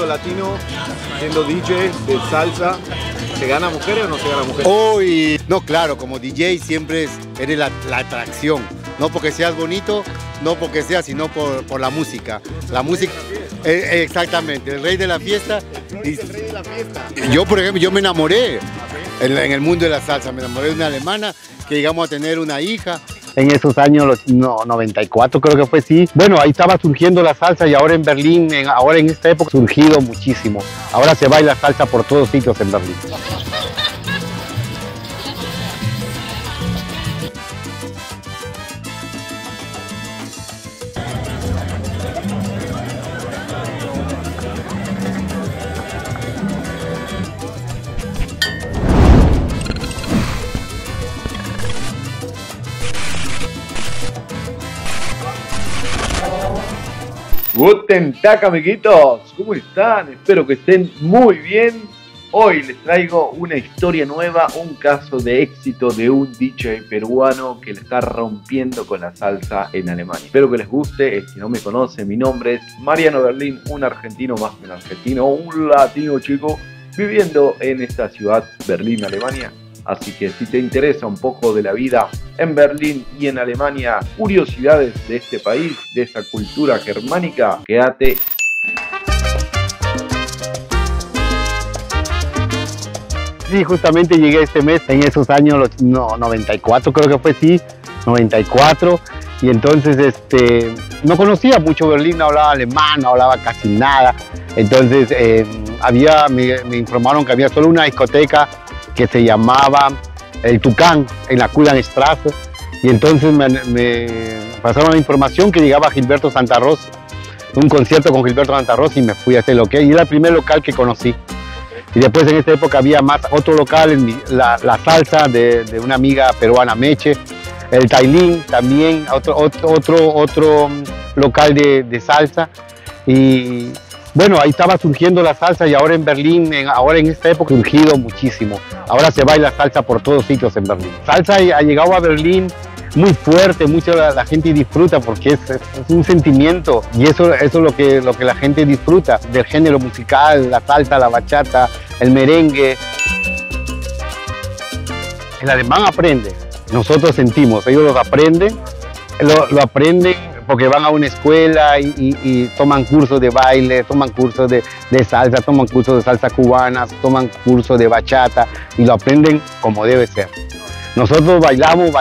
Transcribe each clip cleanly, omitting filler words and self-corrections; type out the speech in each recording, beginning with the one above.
mundo latino, siendo DJ de salsa, ¿se gana mujeres o no se gana mujeres? Hoy, no, claro, como DJ siempre eres la atracción. No porque seas bonito, no porque seas, sino por la música. La música, exactamente, el rey de la fiesta. El rey de la fiesta. Yo, por ejemplo, yo me enamoré en el mundo de la salsa. Me enamoré de una alemana que llegamos a tener una hija. En esos años, 94 creo que fue, sí. Bueno, ahí estaba surgiendo la salsa y ahora en Berlín, ahora en esta época, ha surgido muchísimo. Ahora se baila salsa por todos sitios en Berlín. Guten Tag, amiguitos, ¿cómo están? Espero que estén muy bien. Hoy les traigo una historia nueva, un caso de éxito de un DJ peruano que le está rompiendo con la salsa en Alemania. Espero que les guste. Si no me conocen, mi nombre es Mariano Berlín, un argentino más que un argentino, un latino chico viviendo en esta ciudad, Berlín, Alemania. Así que si te interesa un poco de la vida en Berlín y en Alemania, curiosidades de este país, de esta cultura germánica, quédate. Sí, justamente llegué este mes, en esos años, 94 creo que fue, sí, 94. Y entonces no conocía mucho Berlín, no hablaba alemán, no hablaba casi nada. Entonces me informaron que había solo una discoteca que se llamaba El Tucán, en la Kuhlenstraße, y entonces me pasaron la información que llegaba Gilberto Santa Rosa, un concierto con Gilberto Santa Rosa, y me fui a ese local, y era el primer local que conocí. Y después en esta época había otro local, la salsa de una amiga peruana, Meche, el Tailín también, otro local de salsa, y bueno, ahí estaba surgiendo la salsa y ahora en Berlín, ahora en esta época, ha surgido muchísimo. Ahora se baila salsa por todos sitios en Berlín. Salsa ha llegado a Berlín muy fuerte, mucho la gente disfruta porque es un sentimiento y eso es lo que la gente disfruta del género musical, la salsa, la bachata, el merengue. El alemán aprende, nosotros sentimos, ellos lo aprenden porque van a una escuela y toman cursos de baile, toman cursos de salsa, toman cursos de salsa cubana, toman cursos de bachata y lo aprenden como debe ser. Nosotros bailamos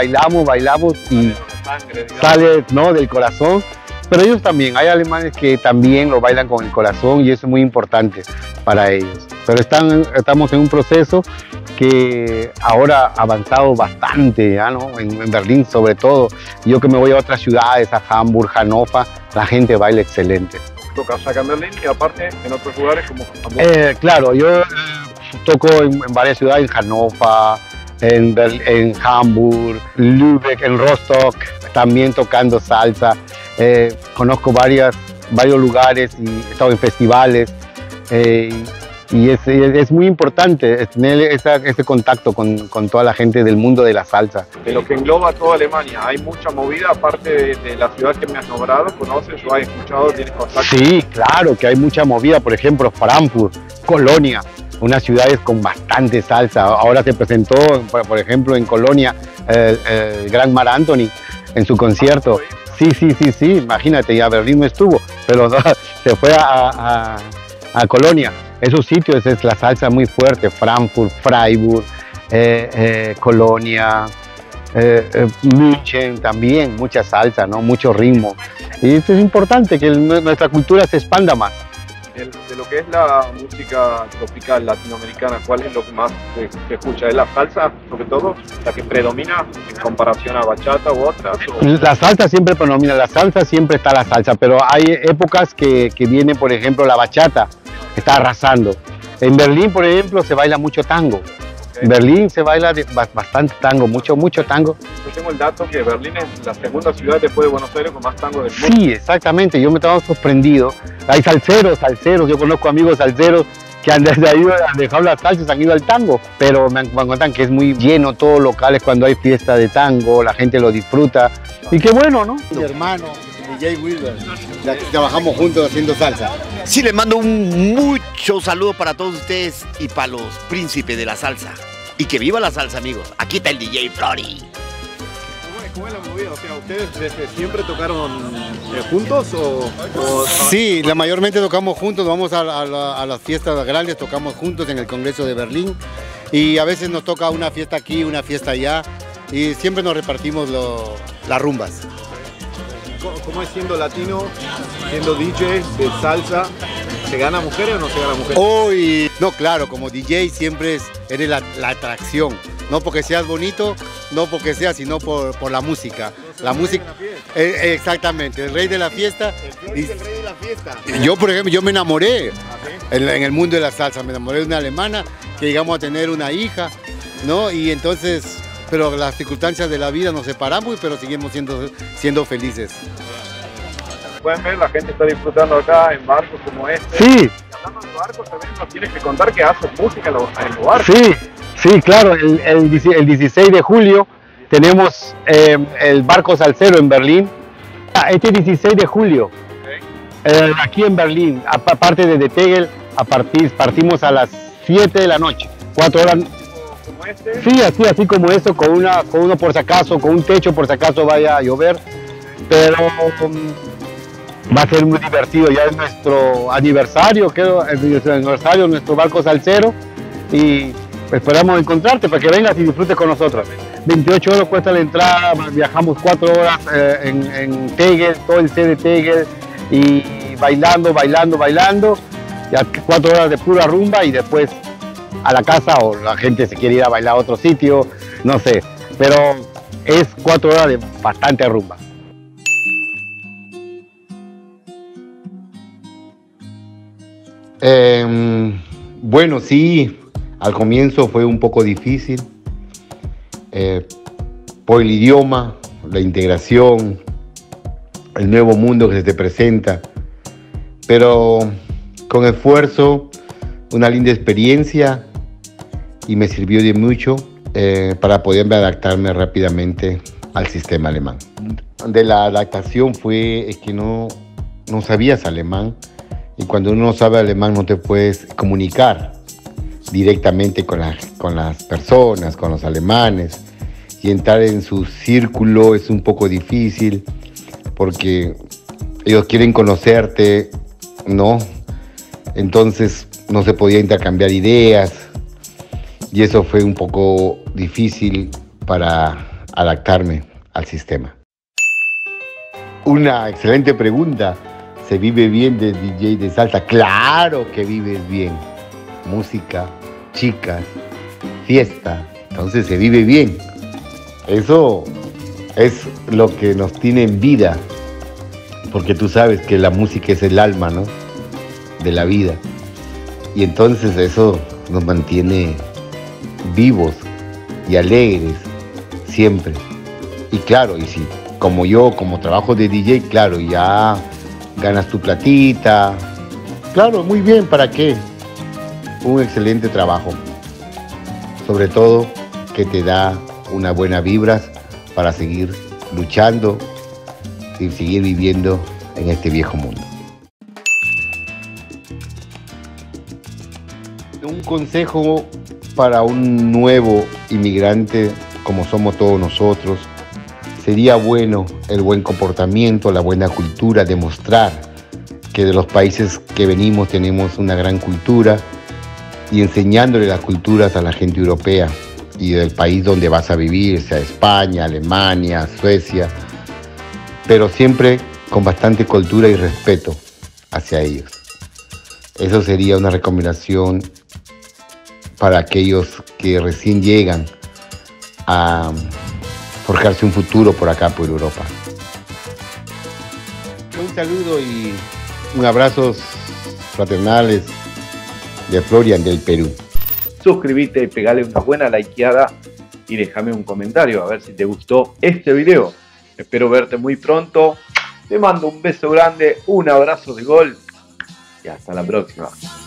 y sale, ¿no?, del corazón, pero ellos también, hay alemanes que también lo bailan con el corazón y eso es muy importante para ellos. Pero estamos en un proceso que ahora ha avanzado bastante, ¿ya no? En Berlín sobre todo. Yo que me voy a otras ciudades, a Hamburg, Hannover, la gente baila excelente. ¿Tocas acá en Berlín y aparte en otros lugares como Hamburg? Claro, yo toco en varias ciudades, en Hannover, en Hamburg, Lübeck, en Rostock, también tocando salsa. Conozco varios lugares y he estado en festivales. Y es muy importante tener ese contacto con toda la gente del mundo de la salsa. De lo que engloba toda Alemania, ¿hay mucha movida aparte de la ciudad que me has nombrado? ¿Conoces o has escuchado? ¿Tienes contacto? Sí, claro que hay mucha movida. Por ejemplo, Frankfurt, Colonia, unas ciudades con bastante salsa. Ahora se presentó, por ejemplo, en Colonia, el gran Mar Anthony en su concierto. Sí, imagínate, ya Berlín no estuvo, pero se fue a Colonia. Esos sitios es la salsa muy fuerte, Frankfurt, Freiburg, Colonia, München también, mucha salsa, ¿no? Mucho ritmo. Y eso es importante, que nuestra cultura se expanda más. De lo que es la música tropical latinoamericana, ¿cuál es lo que más se escucha? ¿Es la salsa, sobre todo, la que predomina en comparación a bachata u otras? La salsa siempre predomina, la salsa siempre está la salsa, pero hay épocas que viene, por ejemplo, la bachata, está arrasando. En Berlín, por ejemplo, se baila mucho tango. Okay. En Berlín se baila bastante tango, mucho tango. Yo tengo el dato que Berlín es la segunda ciudad después de Buenos Aires con más tango del mundo. Sí, exactamente, yo me estaba sorprendido. Hay salseros, yo conozco amigos salseros que han dejado las salsas, han ido al tango, pero me cuentan que es muy lleno todos los locales cuando hay fiesta de tango, la gente lo disfruta. Y qué bueno, ¿no? Mi hermano, DJ Wilber, trabajamos juntos haciendo salsa. Sí, les mando un mucho saludo para todos ustedes y para los príncipes de la salsa. Y que viva la salsa, amigos. Aquí está el DJ Flori. ¿Cómo es la movida? O sea, ¿ustedes desde siempre tocaron juntos o...? Sí, mayormente tocamos juntos, vamos a las fiestas grandes, tocamos juntos en el Congreso de Berlín y a veces nos toca una fiesta aquí, una fiesta allá y siempre nos repartimos las rumbas. ¿Cómo es siendo latino, siendo DJ de salsa? ¿Se gana mujeres o no se gana mujeres? Hoy, no, claro, como DJ siempre eres la atracción. No porque seas bonito, no porque seas, sino por la música. La música, exactamente, el rey de la fiesta. El rey de la fiesta. Yo, por ejemplo, yo me enamoré en el mundo de la salsa. Me enamoré de una alemana que llegamos a tener una hija, ¿no? Y entonces, pero las circunstancias de la vida nos separamos, pero seguimos siendo felices. Pueden ver, la gente está disfrutando acá en barcos como este. Sí. Y hablando de barcos, también nos tienes que contar que haces música en los barcos. Sí, claro, el 16 de julio tenemos el Barco Salsero en Berlín. Este 16 de julio, aquí en Berlín, aparte de Tegel, partimos a las 7 de la noche, 4 horas. ¿Como este? Sí, así como eso, con uno por si acaso, con un techo por si acaso vaya a llover, pero va a ser muy divertido. Ya es nuestro aniversario, creo, nuestro Barco Salsero, y esperamos encontrarte para que vengas y disfrutes con nosotros. 28 euros cuesta la entrada, viajamos 4 horas en Tegel, todo el C de Tegel, y bailando, ya 4 horas de pura rumba y después a la casa, o la gente se quiere ir a bailar a otro sitio, no sé, pero es 4 horas de bastante rumba. Bueno, sí. Al comienzo fue un poco difícil por el idioma, la integración, el nuevo mundo que se te presenta, pero con esfuerzo, una linda experiencia y me sirvió de mucho para poder adaptarme rápidamente al sistema alemán. De la adaptación fue que no sabías alemán y cuando uno no sabe alemán no te puedes comunicar directamente con las personas, con los alemanes, y entrar en su círculo es un poco difícil porque ellos quieren conocerte, ¿no? Entonces no se podía intercambiar ideas y eso fue un poco difícil para adaptarme al sistema. Una excelente pregunta. ¿Se vive bien de DJ de salsa? Claro que vives bien. Música, chicas, fiesta, entonces se vive bien. Eso es lo que nos tiene en vida, porque tú sabes que la música es el alma, ¿no?, de la vida, y entonces eso nos mantiene vivos y alegres siempre. Y claro, y si como yo, como trabajo de DJ, claro, ya ganas tu platita, claro, muy bien, ¿para qué? Un excelente trabajo, sobre todo que te da una buena vibras para seguir luchando y seguir viviendo en este viejo mundo. Un consejo para un nuevo inmigrante, como somos todos nosotros, sería bueno el buen comportamiento, la buena cultura, demostrar que de los países que venimos tenemos una gran cultura, y enseñándole las culturas a la gente europea y del país donde vas a vivir, sea España, Alemania, Suecia, pero siempre con bastante cultura y respeto hacia ellos. Eso sería una recomendación para aquellos que recién llegan a forjarse un futuro por acá, por Europa. Un saludo y un abrazo fraternales de Florian del Perú. Suscríbete y pegale una buena likeada y déjame un comentario a ver si te gustó este video. Espero verte muy pronto. Te mando un beso grande, un abrazo de gol y hasta la próxima.